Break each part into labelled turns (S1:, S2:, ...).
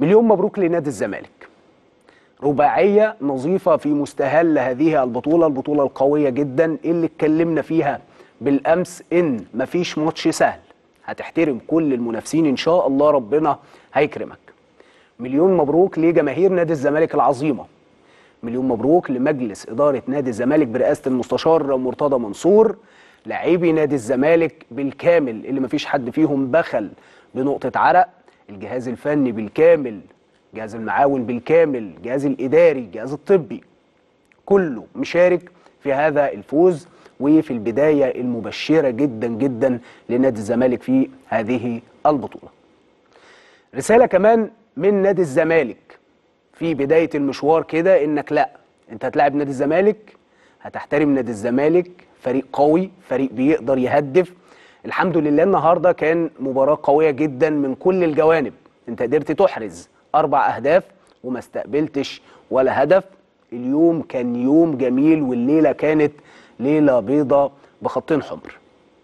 S1: مليون مبروك لنادي الزمالك. رباعية نظيفة في مستهل هذه البطولة القوية جدا اللي اتكلمنا فيها بالأمس إن مفيش ماتش سهل، هتحترم كل المنافسين إن شاء الله، ربنا هيكرمك. مليون مبروك لجماهير نادي الزمالك العظيمة. مليون مبروك لمجلس إدارة نادي الزمالك برئاسة المستشار مرتضى منصور، لاعبي نادي الزمالك بالكامل اللي مفيش حد فيهم بخل بنقطة عرق، الجهاز الفني بالكامل، الجهاز المعاون بالكامل، الجهاز الإداري، الجهاز الطبي، كله مشارك في هذا الفوز وفي البداية المبشرة جدا جدا لنادي الزمالك في هذه البطولة. رسالة كمان من نادي الزمالك في بداية المشوار كده، إنك لا، أنت هتلاعب نادي الزمالك، هتحترم نادي الزمالك، فريق قوي، فريق بيقدر يهدف. الحمد لله النهارده كان مباراة قوية جدا من كل الجوانب، أنت قدرت تحرز 4 أهداف وما استقبلتش ولا هدف. اليوم كان يوم جميل، والليلة كانت ليلة بيضة بخطين حمر.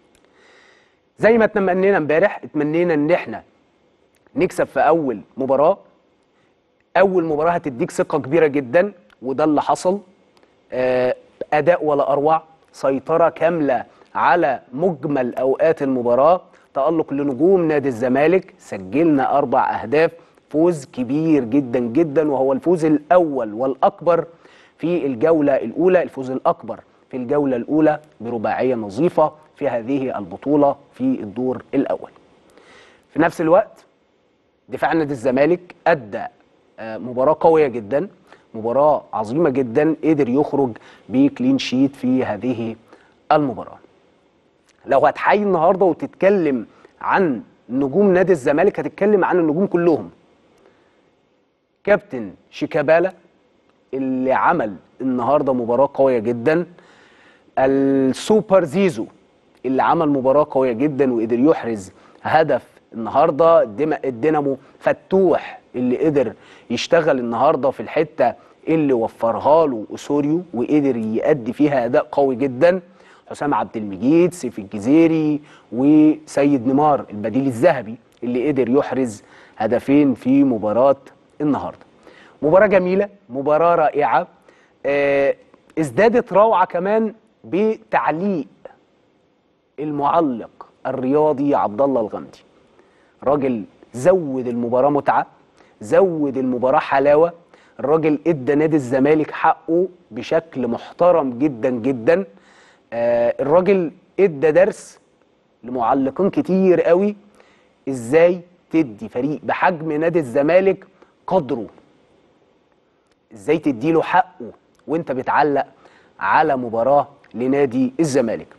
S1: زي ما اتمنينا امبارح، اتمنينا ان احنا نكسب في أول مباراة. أول مباراة هتديك ثقة كبيرة جدا، وده اللي حصل. أداء ولا أروع، سيطرة كاملة على مجمل أوقات المباراة، تألق لنجوم نادي الزمالك، سجلنا 4 أهداف، فوز كبير جدا جدا، وهو الفوز الأول والأكبر في الجولة الأولى، الفوز الأكبر في الجولة الأولى برباعية نظيفة في هذه البطولة في الدور الأول. في نفس الوقت دفاع نادي الزمالك أدى مباراة قوية جدا، مباراة عظيمة جدا، قدر يخرج بكلين شيت في هذه المباراة. لو هتحيي النهارده وتتكلم عن نجوم نادي الزمالك، هتتكلم عن النجوم كلهم. كابتن شيكابالا اللي عمل النهارده مباراة قوية جدا، السوبر زيزو اللي عمل مباراة قوية جدا وقدر يحرز هدف النهارده، الدينامو فتوح اللي قدر يشتغل النهارده في الحته اللي وفرها له اسوريو وقدر يأدي فيها اداء قوي جدا، حسام عبد المجيد، سيف الجزيري، وسيد نيمار البديل الذهبي اللي قدر يحرز هدفين في مباراه النهارده. مباراه جميله، مباراه رائعه، ازدادت روعه كمان بتعليق المعلق الرياضي عبد الله الغامدي. راجل زود المباراه متعه، زود المباراه حلاوه، الراجل ادى نادي الزمالك حقه بشكل محترم جدا جدا. الراجل ادى درس لمعلقين كتير قوي ازاي تدي فريق بحجم نادي الزمالك قدره، ازاي تديله حقه وانت بتعلق على مباراه لنادي الزمالك.